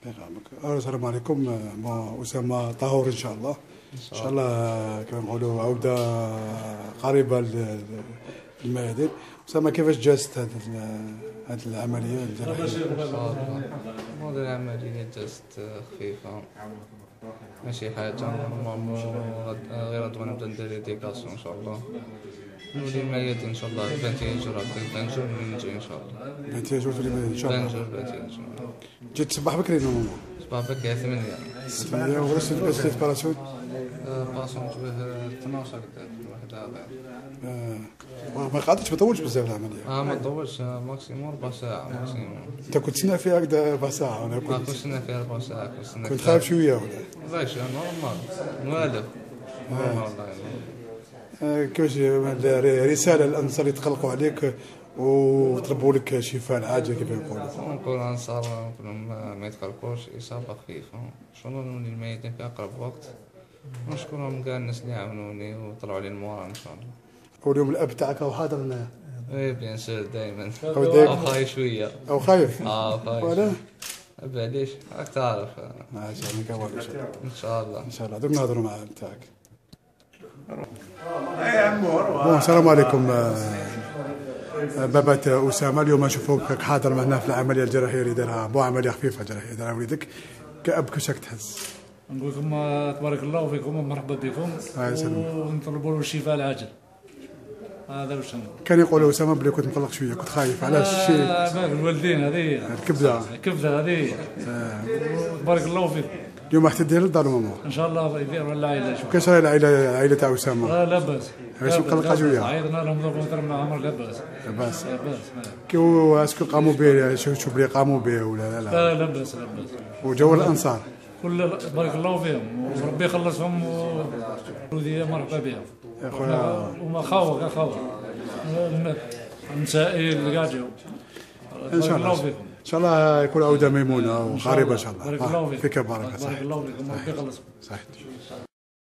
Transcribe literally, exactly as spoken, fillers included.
يخدمك. السلام عليكم، مع أسامة طاهور إن شاء الله. إن شاء الله كما نقولوا عودة قريبة للميادين. أسامة، كيفاش جازت هذه هذه العملية الجراحية؟ هذه العملية جازت خفيفة، ماشي حاجة غير غدوة نبدا ندير ريديكاسيون إن شاء الله. نولي الميادين إن شاء الله فانتين جور هكا، فانتين جور نجي إن شاء الله. فانتين جور تولي إن شاء الله. فانتين جور فانتين جور. جيت صباح بكري نورمالمون؟ صباح بكري ثمانية. ثمانية وعلاش تلبس سيباراسيون؟ باسون تبه اثناش هكذا واحد هذا. ما قعدتش ما طولتش بزاف العملية. اه ما طولتش، ماكسيموم ربع ساعة ماكسيموم. أنت كنت تسنى فيها هكذا ربع ساعة ولا كنت؟ ما كنت نستنى فيها ربع ساعة، كنت نستنى. كنت خايف شوية ولا؟ باش نورمال موالف. نورمال والله. كيفاش رسالة للأنصار يتقلقوا عليك وطلبوا لك شفاء عاجل كيف يقولوا؟ نقول الأنصار نقول لهم ما يتقلقوش، إصابة خفيفة، إن شاء الله نولي الميتين في أقرب وقت. نشكرهم كاع الناس اللي عاونوني وطلعوا لي المورال إن شاء الله. واليوم الأب تاعك هو حاضر هنايا؟ إيه بيان سور دايما. أو خايف شوية. أو خايف؟ اه خايف. ولا؟ معليش راك تعرف. ما شاء الله كوالو إن شاء الله. إن شاء الله دوك نهضروا مع تاعك. السلام عليكم بابا أسامة. اليوم نشوفوك حاضر معنا في العملية الجراحية اللي دارها، بو عملية خفيفة جراحية دارها وليدك. كأب كيفاش راك تحس؟ نقول لكم تبارك الله فيكم ومرحبا بكم، ونطلبوا له الشفاء العاجل. هذا واش نقول. كان يقولوا أسامة بلي كنت مقلق شوية، كنت خايف علاش الشيء؟ اه الوالدين هذه الكبدة الكبدة هذه. تبارك الله فيكم. اليوم راح تدير للدار ماما؟ ان شاء الله يديروا العائلة. كيفاش راهي العائلة العائلة تاع أسامة؟ لا لا باس. علاش مقلقة شوية؟ عيطنا لهم ضربوا هضر معاهم لا باس. لا باس. لا باس. كيو اسكو قاموا به شوف بلي قاموا به ولا لا؟ لا لا باس لا باس. وجو الأنصار؟ كل بارك الله فيهم وربي يخلصهم وذي مرحبا بهم. يا خويا وما خاوك اخاوك المسائل كاع جاو. ان شاء الله ان شاء الله يكون عوده ميمونه وقريبه ان شاء الله. بارك الله فيك. فيك بارك. بارك الله فيكم ربي يخلصكم. صحيح.